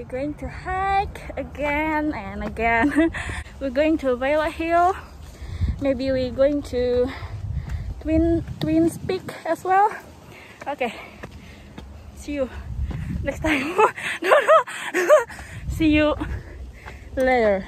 we're going to hike again and again. We're going to Vela Hill. Maybe we're going to Twins Peak as well. Okay, see you next time. No. See you later.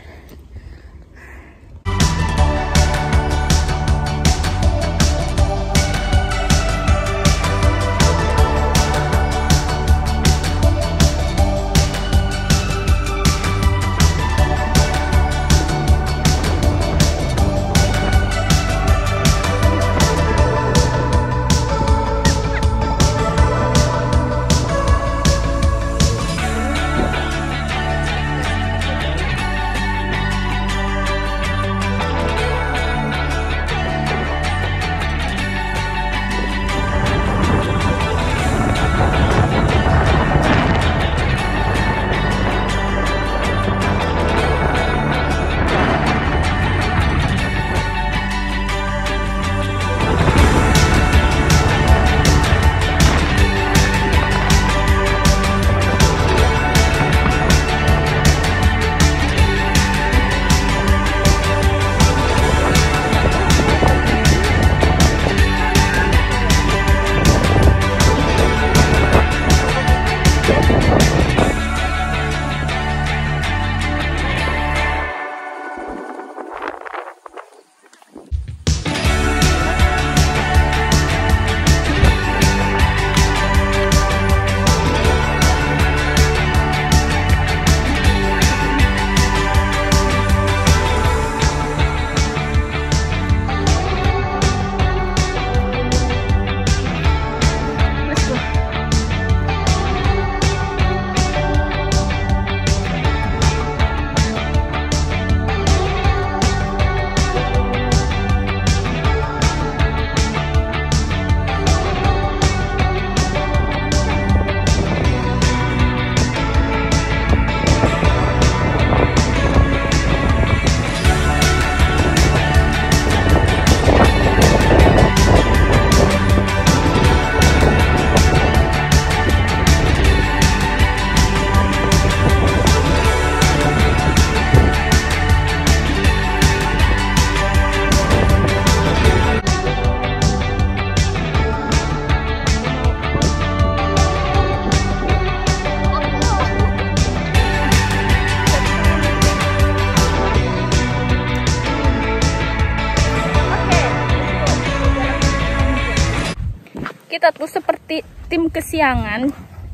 Kita tuh seperti tim kesiangan.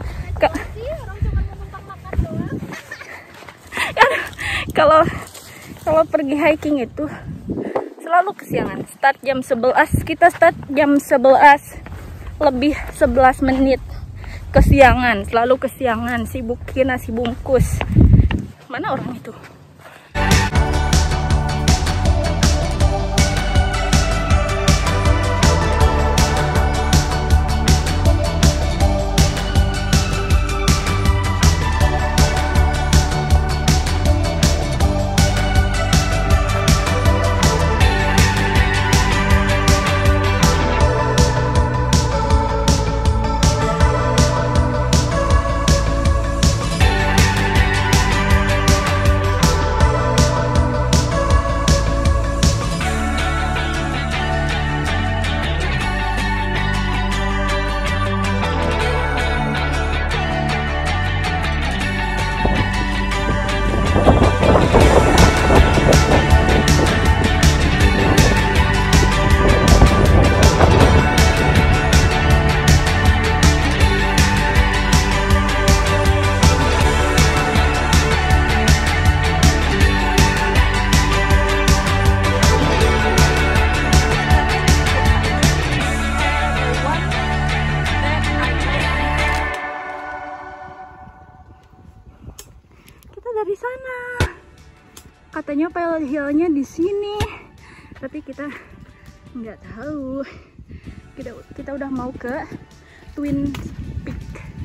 Kalau pergi hiking itu selalu kesiangan. Start jam 11, kita start jam 11 lebih 11 menit. Kesiangan, selalu kesiangan, sibukin nasi bungkus. Mana orang itu? Dari sana katanya Vela Hill-nya di sini, tapi kita nggak tahu. Kita udah mau ke Twins Peak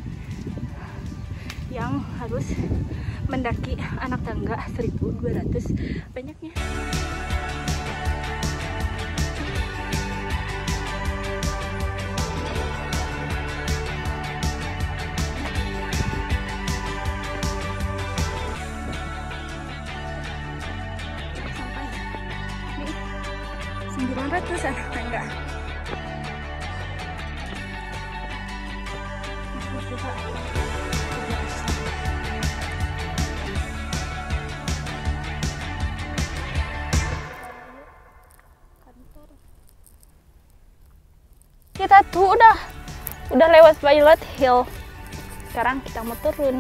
yang harus mendaki anak tangga 1200 banyaknya. 900-an, enggak. Kita tuh udah lewat Violet Hill. Sekarang kita mau turun.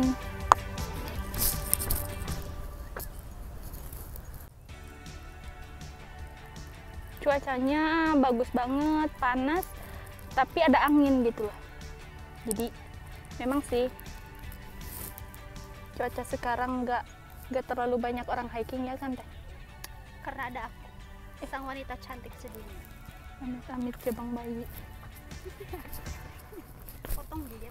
Cuacanya bagus banget, panas, tapi ada angin gitu loh. Jadi memang sih cuaca sekarang nggak terlalu banyak orang hiking ya kan teh? Karena ada aku, sang wanita cantik sedunia. Amit-amit ke Bang Bayi. Potong dia.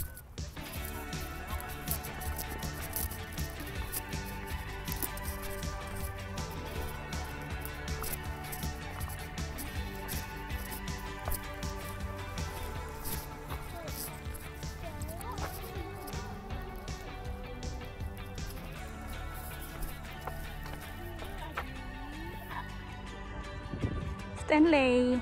Stanley.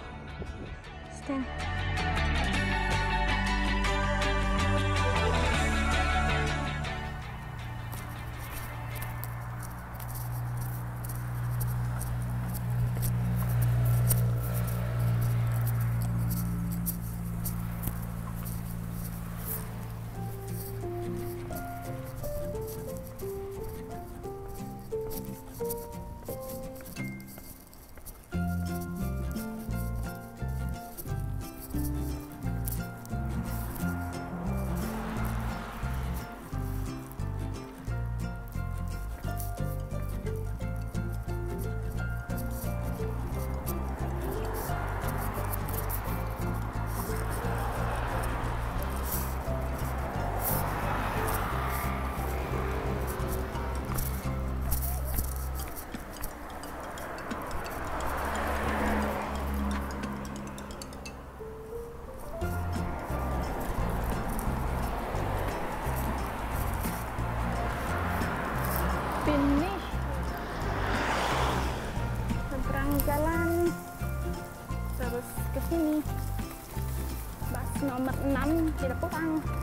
Finish. Seberang jalan terus ke sini. Bus nomor 6 tidak pulang.